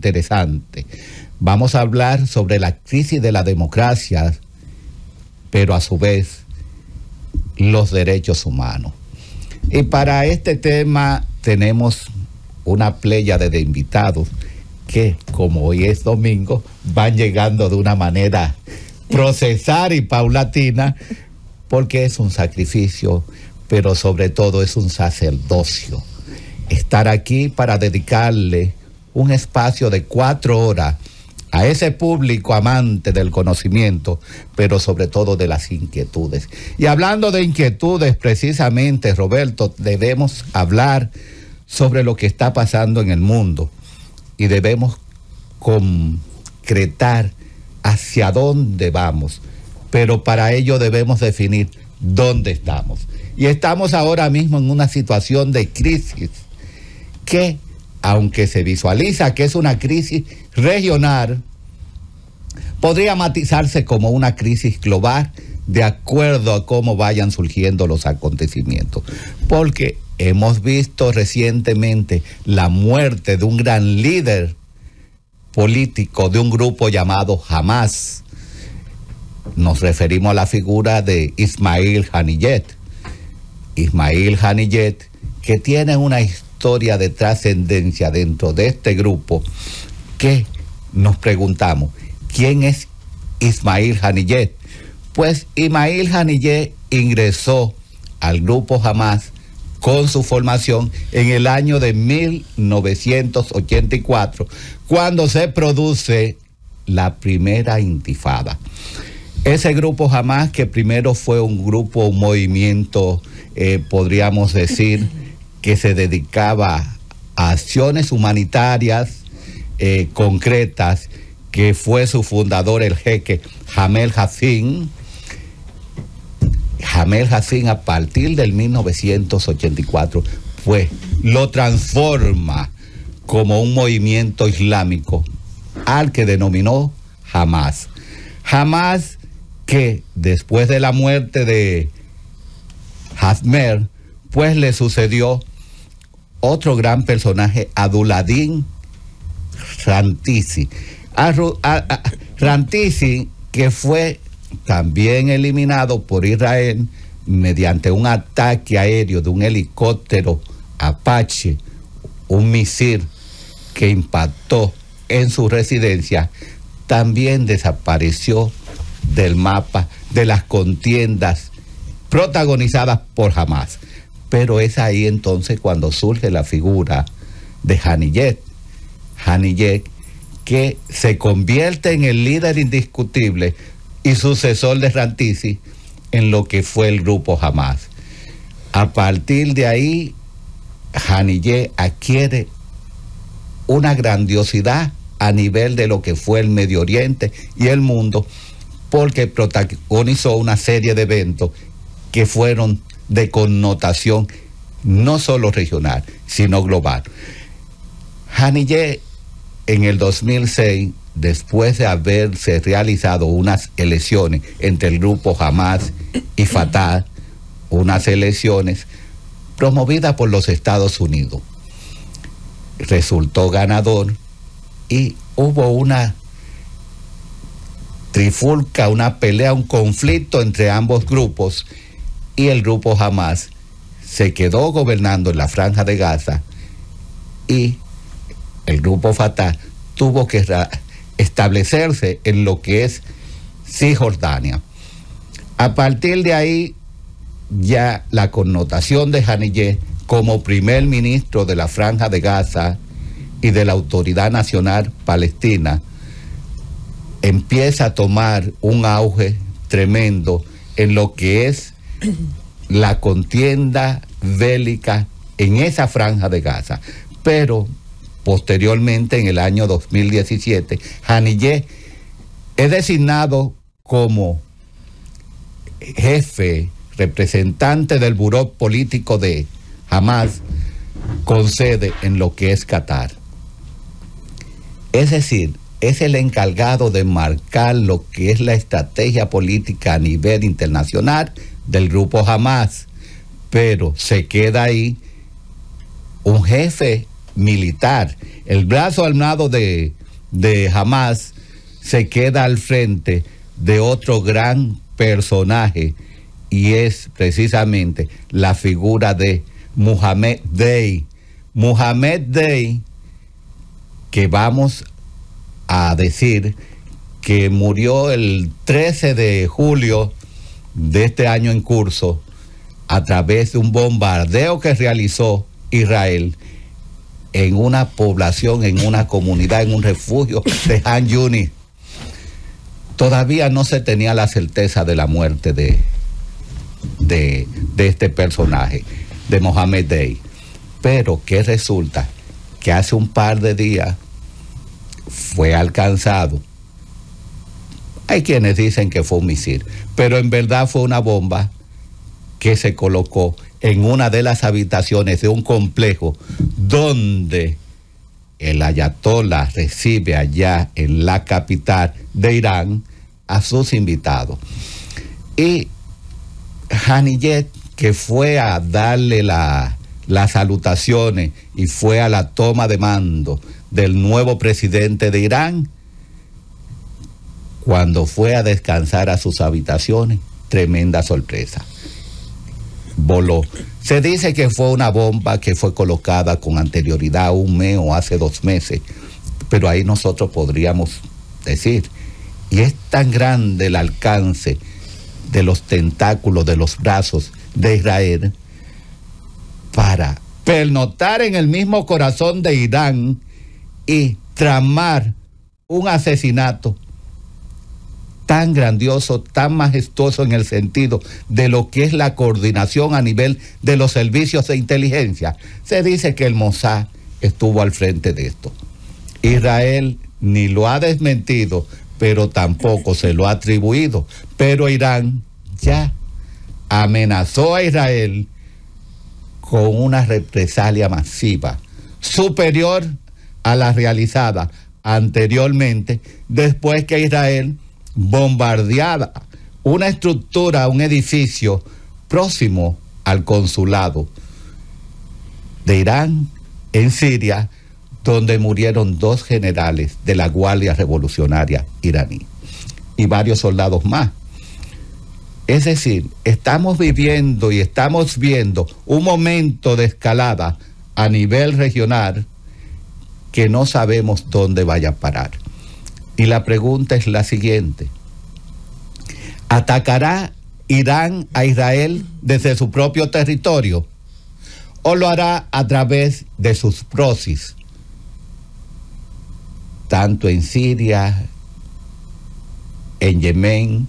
interesante. Vamos a hablar sobre la crisis de la democracia, pero a su vez los derechos humanos. Y para este tema tenemos una pléyade de invitados que, como hoy es domingo, van llegando de una manera procesada y paulatina, porque es un sacrificio, pero sobre todo es un sacerdocio. Estar aquí para dedicarle un espacio de 4 horas a ese público amante del conocimiento, pero sobre todo de las inquietudes. Y hablando de inquietudes, precisamente, Roberto, debemos hablar sobre lo que está pasando en el mundo y debemos concretar hacia dónde vamos, pero para ello debemos definir dónde estamos. Y estamos ahora mismo en una situación de crisis que, aunque se visualiza que es una crisis regional, podría matizarse como una crisis global de acuerdo a cómo vayan surgiendo los acontecimientos. Porque hemos visto recientemente la muerte de un gran líder político de un grupo llamado Hamas. Nos referimos a la figura de Ismail Haniyeh. Ismail Haniyeh, que tiene una historia de trascendencia dentro de este grupo, que nos preguntamos, ¿quién es Ismail Haniyeh? Pues Ismail Haniyeh ingresó al grupo Hamas con su formación en el año de 1984, cuando se produce la primera intifada. Ese grupo Hamas, que primero fue un movimiento, podríamos decir, que se dedicaba a acciones humanitarias concretas, que fue su fundador, el jeque Jamel Hassin. Jamel Hassin, a partir del 1984, pues lo transforma como un movimiento islámico al que denominó Hamas. Hamas, que después de la muerte de Hasmer, pues le sucedió otro gran personaje, Abdulladín Rantisi. Rantisi, que fue también eliminado por Israel mediante un ataque aéreo de un helicóptero Apache, un misil que impactó en su residencia, también desapareció del mapa de las contiendas protagonizadas por Hamas. Pero es ahí entonces cuando surge la figura de Haniyeh, que se convierte en el líder indiscutible y sucesor de Rantisi en lo que fue el grupo Hamas. A partir de ahí, Haniyeh adquiere una grandiosidad a nivel de lo que fue el Medio Oriente y el mundo, porque protagonizó una serie de eventos que fueron de connotación no solo regional, sino global. Haniyeh, en el 2006, después de haberse realizado unas elecciones entre el grupo Hamas y Fatah, unas elecciones promovidas por los Estados Unidos, resultó ganador y hubo una trifulca, una pelea, un conflicto entre ambos grupos, y el grupo Hamas se quedó gobernando en la Franja de Gaza y el grupo Fatah tuvo que establecerse en lo que es Cisjordania. A partir de ahí, ya la connotación de Haniyeh como primer ministro de la Franja de Gaza y de la Autoridad Nacional Palestina empieza a tomar un auge tremendo en lo que es la contienda bélica en esa Franja de Gaza. Pero posteriormente, en el año 2017, Haniyeh es designado como jefe, representante del buró político de Hamas, con sede en lo que es Qatar. Es decir, es el encargado de marcar lo que es la estrategia política a nivel internacional del grupo Hamas, pero se queda ahí un jefe militar. El brazo armado de Hamas se queda al frente de otro gran personaje, y es precisamente la figura de Mohammed Day. Mohammed Day, que vamos a decir que murió el 13 de julio de este año en curso a través de un bombardeo que realizó Israel en una población, en una comunidad, en un refugio de Han Yunis. Todavía no se tenía la certeza de la muerte de este personaje, de Mohammed Day. Pero que resulta que hace un par de días fue alcanzado. Hay quienes dicen que fue un misil, pero en verdad fue una bomba que se colocó en una de las habitaciones de un complejo donde el ayatolá recibe allá en la capital de Irán a sus invitados. Y Haniyeh, que fue a darle las salutaciones y fue a la toma de mando del nuevo presidente de Irán, cuando fue a descansar a sus habitaciones, tremenda sorpresa. Voló. Se dice que fue una bomba que fue colocada con anterioridad, un mes o hace 2 meses, pero ahí nosotros podríamos decir, y es tan grande el alcance de los tentáculos, de los brazos de Israel, para pernoctar en el mismo corazón de Irán y tramar un asesinato tan grandioso, tan majestuoso en el sentido de lo que es la coordinación a nivel de los servicios de inteligencia. Se dice que el Mossad estuvo al frente de esto. Israel ni lo ha desmentido, pero tampoco se lo ha atribuido. Pero Irán ya amenazó a Israel con una represalia masiva, superior a la realizada anteriormente, después que Israel bombardeada una estructura, un edificio próximo al consulado de Irán en Siria, donde murieron 2 generales de la Guardia Revolucionaria iraní y varios soldados más. Es decir, estamos viviendo y estamos viendo un momento de escalada a nivel regional que no sabemos dónde vaya a parar. Y la pregunta es la siguiente: ¿atacará Irán a Israel desde su propio territorio o lo hará a través de sus proxies, tanto en Siria, en Yemen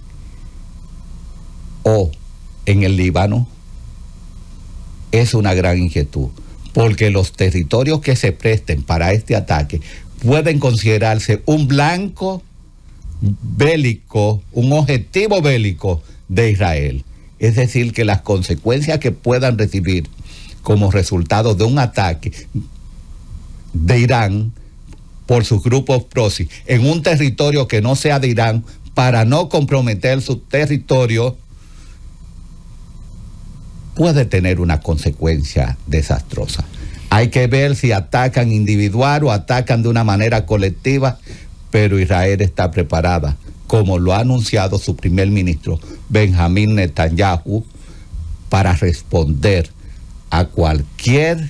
o en el Líbano? Es una gran inquietud, porque los territorios que se presten para este ataque pueden considerarse un blanco bélico, un objetivo bélico de Israel. Es decir, que las consecuencias que puedan recibir como resultado de un ataque de Irán por sus grupos proxy en un territorio que no sea de Irán, para no comprometer su territorio, puede tener una consecuencia desastrosa. Hay que ver si atacan individual o atacan de una manera colectiva, pero Israel está preparada, como lo ha anunciado su primer ministro Benjamín Netanyahu, para responder a cualquier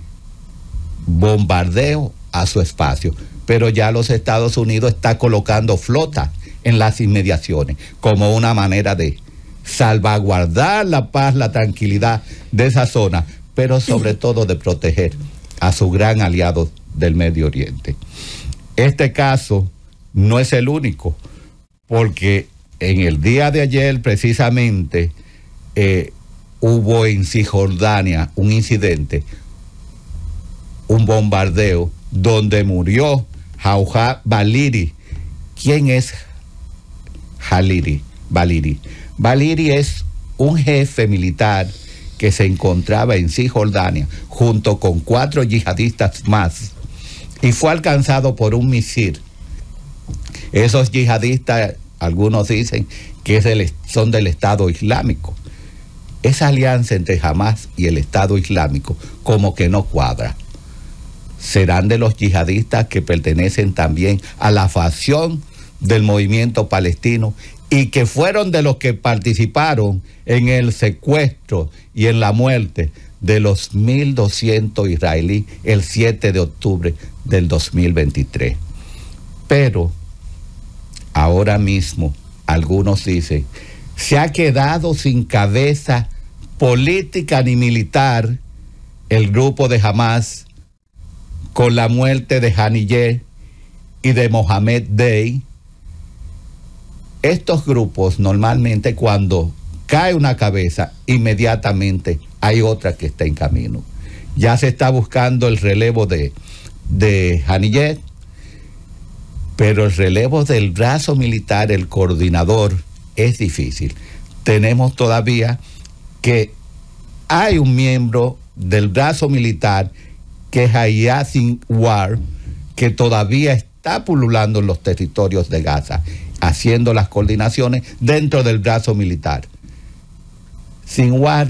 bombardeo a su espacio. Pero ya los Estados Unidos está colocando flotas en las inmediaciones como una manera de salvaguardar la paz, la tranquilidad de esa zona, pero sobre todo de proteger a su gran aliado del Medio Oriente. Este caso no es el único, porque en el día de ayer precisamente hubo en Cisjordania un incidente, un bombardeo donde murió Jauja Valiri. ¿Quién es Valiri? Valiri es un jefe militar que se encontraba en Cisjordania junto con 4 yihadistas más, y fue alcanzado por un misil. Esos yihadistas, algunos dicen que son del Estado Islámico. Esa alianza entre Hamas y el Estado Islámico como que no cuadra. serán de los yihadistas que pertenecen también a la facción del movimiento palestino y que fueron de los que participaron en el secuestro y en la muerte de los 1.200 israelíes el 7 de octubre del 2023. Pero ahora mismo algunos dicen, se ha quedado sin cabeza política ni militar el grupo de Hamas con la muerte de Haniyeh y de Mohamed Day. Estos grupos normalmente cuando cae una cabeza, inmediatamente hay otra que está en camino. Ya se está buscando el relevo de Haniyeh, pero el relevo del brazo militar, el coordinador, es difícil. Tenemos todavía que hay un miembro del brazo militar que es Yahya Sinwar, que todavía está pululando en los territorios de Gaza, haciendo las coordinaciones dentro del brazo militar. Sinwar,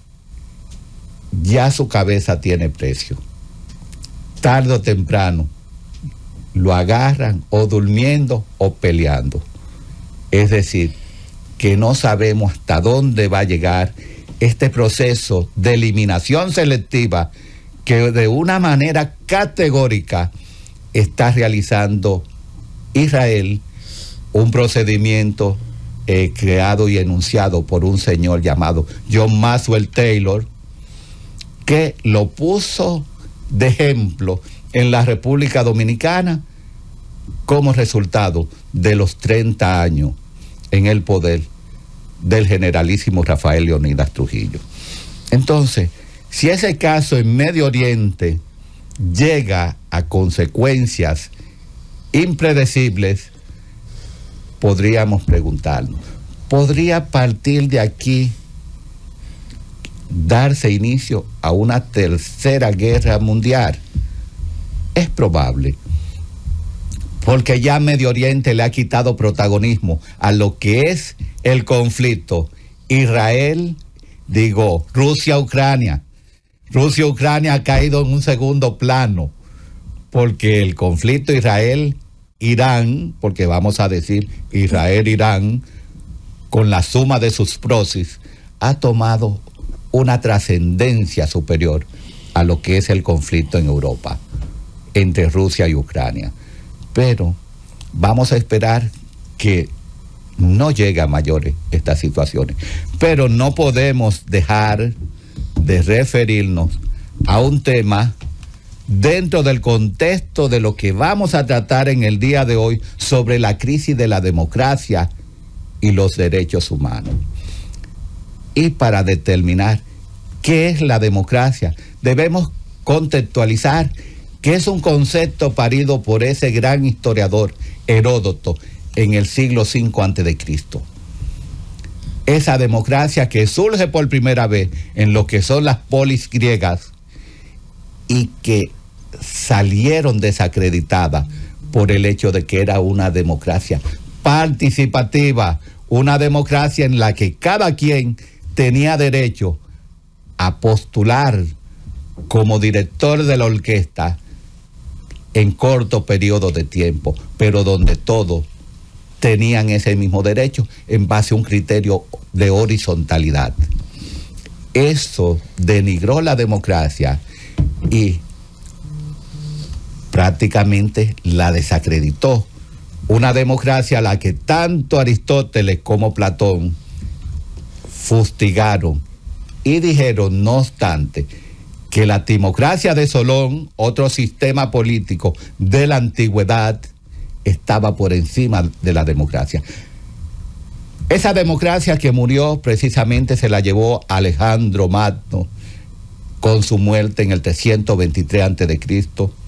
ya su cabeza tiene precio. Tarde o temprano lo agarran o durmiendo o peleando. Es decir, que no sabemos hasta dónde va a llegar este proceso de eliminación selectiva que de una manera categórica está realizando Israel, un procedimiento creado y enunciado por un señor llamado John Maxwell Taylor, que lo puso de ejemplo en la República Dominicana como resultado de los 30 años en el poder del generalísimo Rafael Leónidas Trujillo. Entonces, si ese caso en Medio Oriente llega a consecuencias impredecibles, podríamos preguntarnos, ¿podría partir de aquí darse inicio a una tercera guerra mundial? Es probable, porque ya Medio Oriente le ha quitado protagonismo a lo que es el conflicto Rusia-Ucrania. Rusia-Ucrania ha caído en un segundo plano, porque el conflicto Israel-Irán, porque vamos a decir Israel-Irán, con la suma de sus proxies, ha tomado una trascendencia superior a lo que es el conflicto en Europa entre Rusia y Ucrania. Pero vamos a esperar que no llegue a mayores estas situaciones. Pero no podemos dejar de referirnos a un tema dentro del contexto de lo que vamos a tratar en el día de hoy sobre la crisis de la democracia y los derechos humanos. Y para determinar qué es la democracia, debemos contextualizar que es un concepto parido por ese gran historiador Heródoto en el siglo V a.C. Esa democracia que surge por primera vez en lo que son las polis griegas y que salieron desacreditadas por el hecho de que era una democracia participativa, una democracia en la que cada quien tenía derecho a postular como director de la orquesta en corto periodo de tiempo, pero donde todos tenían ese mismo derecho en base a un criterio de horizontalidad. Eso denigró la democracia y prácticamente la desacreditó. Una democracia a la que tanto Aristóteles como Platón fustigaron y dijeron, no obstante, que la timocracia de Solón, otro sistema político de la antigüedad, estaba por encima de la democracia. Esa democracia que murió precisamente se la llevó Alejandro Magno con su muerte en el 323 a.C.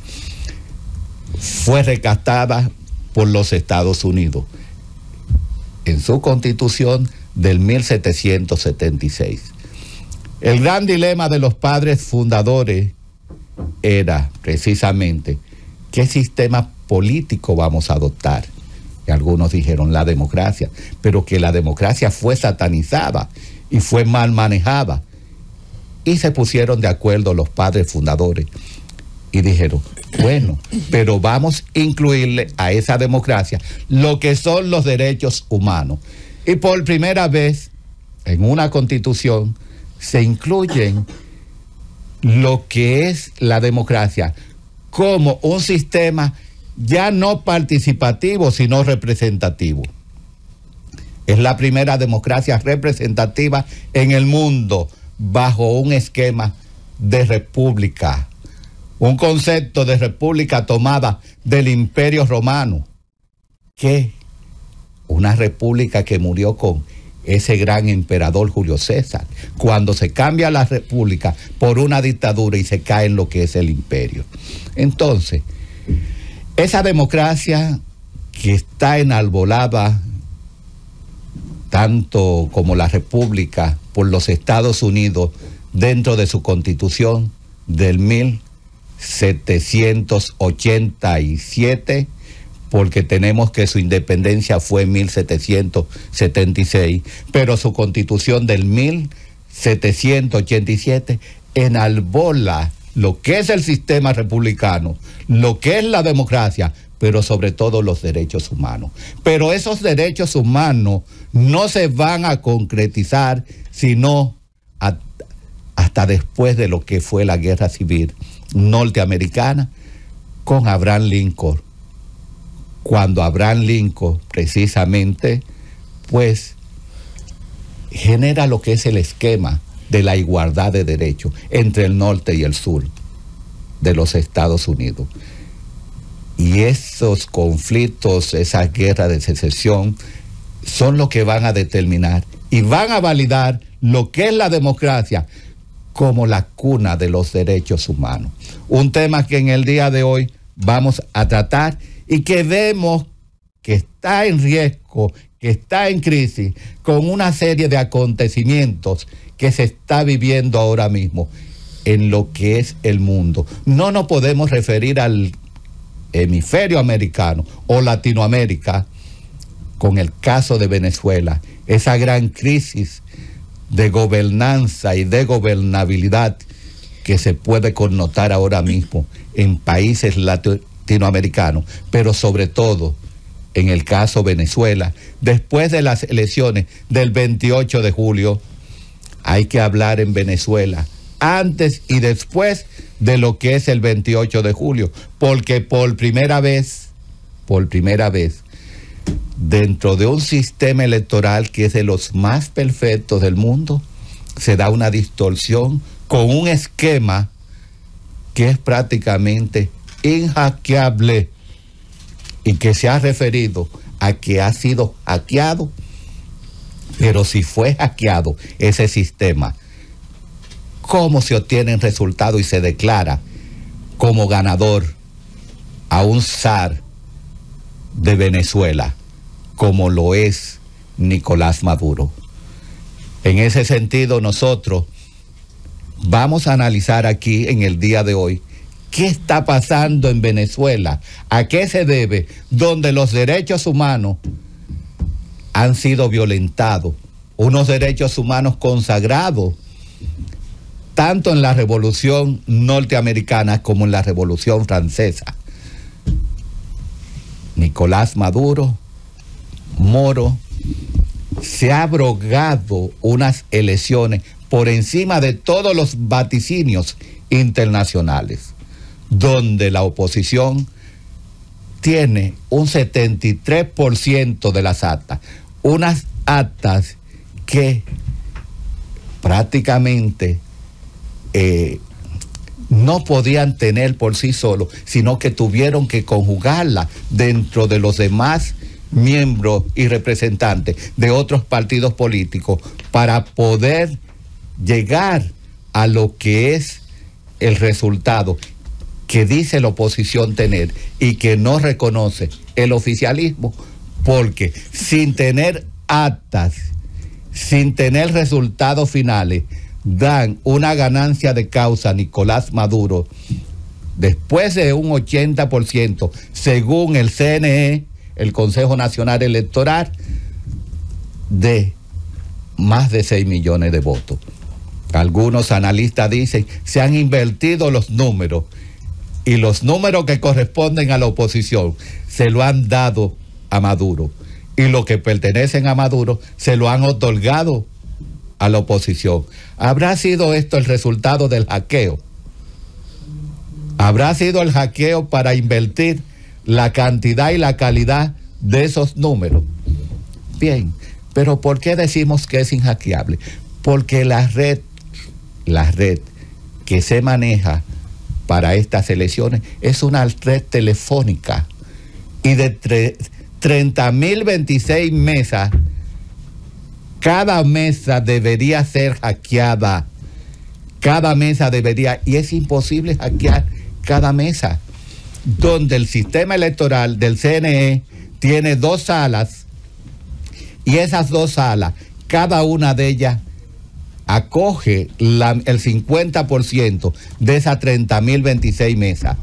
Fue rescatada por los Estados Unidos en su constitución del 1776. El gran dilema de los padres fundadores era precisamente qué sistema político vamos a adoptar. Y algunos dijeron la democracia, pero que la democracia fue satanizada y fue mal manejada. Y se pusieron de acuerdo los padres fundadores Y dijeron, bueno, pero vamos a incluirle a esa democracia lo que son los derechos humanos. Y por primera vez en una constitución se incluyen lo que es la democracia como un sistema ya no participativo, sino representativo. Es la primera democracia representativa en el mundo bajo un esquema de república, un concepto de república tomada del Imperio Romano, que una república que murió con ese gran emperador Julio César, cuando se cambia la república por una dictadura y se cae en lo que es el imperio. Entonces, esa democracia que está enarbolada tanto como la república por los Estados Unidos dentro de su constitución del 1787, porque tenemos que su independencia fue en 1776, pero su constitución del 1787 enarbola lo que es el sistema republicano, lo que es la democracia, pero sobre todo los derechos humanos. Pero esos derechos humanos no se van a concretizar sino hasta después de lo que fue la guerra civil norteamericana con Abraham Lincoln. Cuando Abraham Lincoln precisamente pues genera lo que es el esquema de la igualdad de derechos entre el norte y el sur de los Estados Unidos. Y esos conflictos, esas guerras de secesión, son lo que van a determinar y van a validar lo que es la democracia como la cuna de los derechos humanos. Un tema que en el día de hoy vamos a tratar y que vemos que está en riesgo, que está en crisis, con una serie de acontecimientos que se está viviendo ahora mismo en lo que es el mundo. No nos podemos referir al hemisferio americano o Latinoamérica con el caso de Venezuela, esa gran crisis de gobernanza y de gobernabilidad que se puede connotar ahora mismo en países latinoamericanos, pero sobre todo en el caso Venezuela, después de las elecciones del 28 de julio, hay que hablar en Venezuela antes y después de lo que es el 28 de julio, porque por primera vez, dentro de un sistema electoral que es de los más perfectos del mundo, se da una distorsión con un esquema que es prácticamente inhackeable y que se ha referido a que ha sido hackeado. Pero si fue hackeado ese sistema, ¿cómo se obtienen resultados y se declara como ganador a un zar de Venezuela, como lo es Nicolás Maduro? En ese sentido, nosotros vamos a analizar aquí en el día de hoy qué está pasando en Venezuela, a qué se debe, donde los derechos humanos han sido violentados, unos derechos humanos consagrados tanto en la Revolución norteamericana como en la Revolución francesa. Nicolás Maduro, Moro, se ha abrogado unas elecciones por encima de todos los vaticinios internacionales, donde la oposición tiene un 73% de las actas, unas actas que prácticamente no podían tener por sí solos, sino que tuvieron que conjugarla dentro de los demás miembros y representantes de otros partidos políticos para poder llegar a lo que es el resultado que dice la oposición tener y que no reconoce el oficialismo, porque sin tener actas, sin tener resultados finales, dan una ganancia de causa a Nicolás Maduro después de un 80%, según el CNE, el Consejo Nacional Electoral, de más de 6 millones de votos. Algunos analistas dicen se han invertido los números. y los números que corresponden a la oposición se lo han dado a Maduro, y los que pertenecen a Maduro se lo han otorgado a la oposición. ¿Habrá sido esto el resultado del hackeo? ¿Habrá sido el hackeo para invertir la cantidad y la calidad de esos números? Bien, pero ¿por qué decimos que es inhackeable? Porque la red que se maneja para estas elecciones es una red telefónica, y de 30.026 mesas, cada mesa debería ser hackeada. Cada mesa debería, y es imposible hackear cada mesa, donde el sistema electoral del CNE tiene 2 salas, y esas 2 salas, cada una de ellas acoge el 50% de esas 30.026 mesas.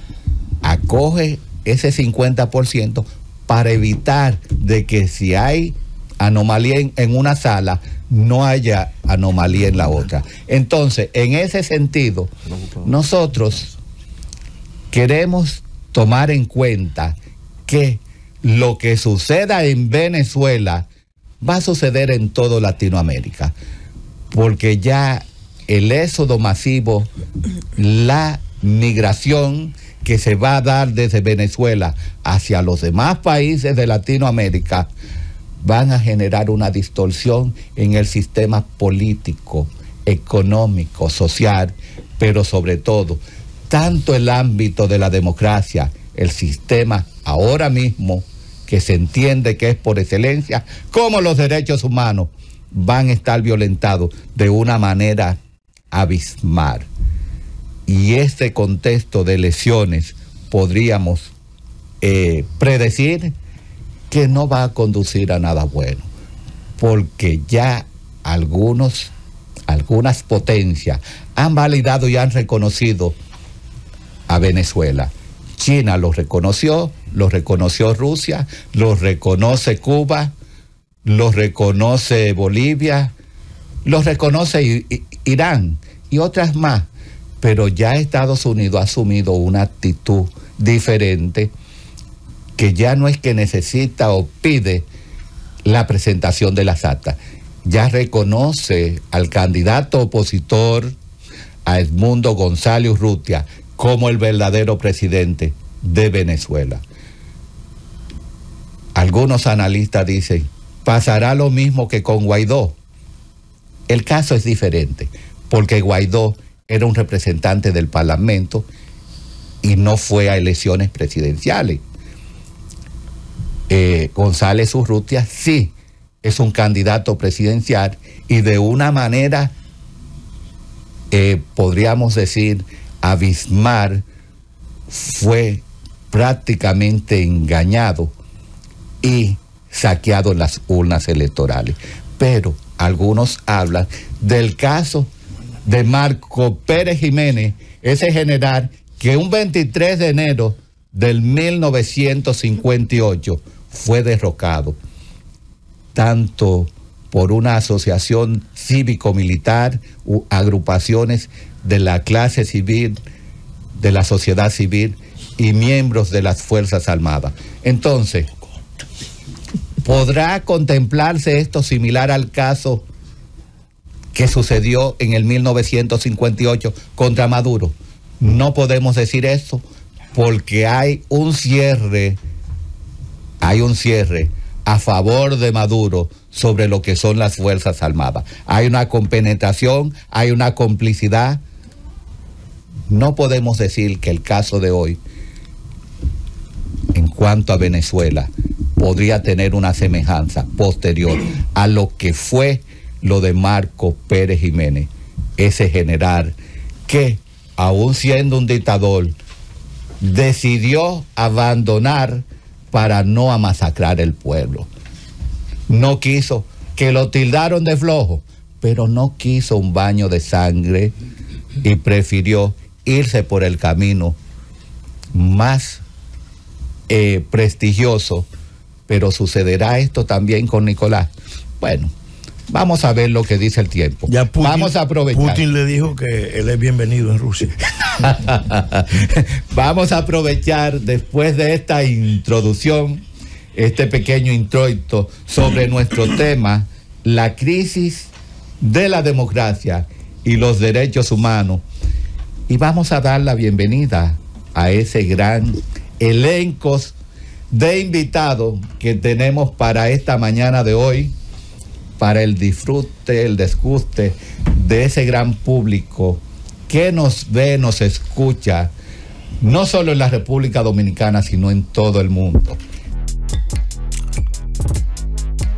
Acoge ese 50% para evitar de que si hay anomalía en una sala, no haya anomalía en la otra. Entonces, en ese sentido, nosotros queremos tomar en cuenta que lo que suceda en Venezuela va a suceder en toda Latinoamérica, porque ya el éxodo masivo, la migración que se va a dar desde Venezuela hacia los demás países de Latinoamérica, van a generar una distorsión en el sistema político, económico, social, pero sobre todo, tanto el ámbito de la democracia, el sistema ahora mismo, que se entiende que es por excelencia, como los derechos humanos, van a estar violentados de una manera abismal. Y este contexto de elecciones podríamos predecir que no va a conducir a nada bueno, porque ya algunas potencias han validado y han reconocido a Venezuela. China lo reconoció Rusia, lo reconoce Cuba, lo reconoce Bolivia, lo reconoce Irán y otras más, pero ya Estados Unidos ha asumido una actitud diferente, que ya no es que necesita o pide la presentación de las actas, ya reconoce al candidato opositor, a Edmundo González Urrutia, como el verdadero presidente de Venezuela. Algunos analistas dicen, pasará lo mismo que con Guaidó. El caso es diferente, porque Guaidó era un representante del Parlamento y no fue a elecciones presidenciales. González Urrutia sí es un candidato presidencial, y de una manera, podríamos decir, abismal, fue prácticamente engañado y saqueado en las urnas electorales. Pero algunos hablan del caso de Marco Pérez Jiménez, ese general que un 23 de enero del 1958 fue derrocado, tanto por una asociación cívico-militar, agrupaciones de la clase civil, de la sociedad civil y miembros de las Fuerzas Armadas. Entonces, ¿podrá contemplarse esto similar al caso que sucedió en el 1958 contra Maduro? No podemos decir eso, porque hay un cierre a favor de Maduro sobre lo que son las Fuerzas Armadas. Hay una compenetración, hay una complicidad. No podemos decir que el caso de hoy, en cuanto a Venezuela, podría tener una semejanza posterior a lo que fue lo de Marco Pérez Jiménez, ese general que, aún siendo un dictador, decidió abandonar para no masacrar el pueblo. No quiso, que lo tildaron de flojo, pero no quiso un baño de sangre y prefirió irse por el camino más prestigioso. Pero sucederá esto también con Nicolás. Bueno, vamos a ver lo que dice el tiempo. Ya Putin, vamos a aprovechar. Putin le dijo que él es bienvenido en Rusia. Vamos a aprovechar después de esta introducción, este pequeño introito sobre nuestro tema, la crisis de la democracia y los derechos humanos. Y vamos a dar la bienvenida a ese gran elenco de invitados que tenemos para esta mañana de hoy, para el disfrute, el disguste de ese gran público que nos ve, nos escucha, no solo en la República Dominicana, sino en todo el mundo.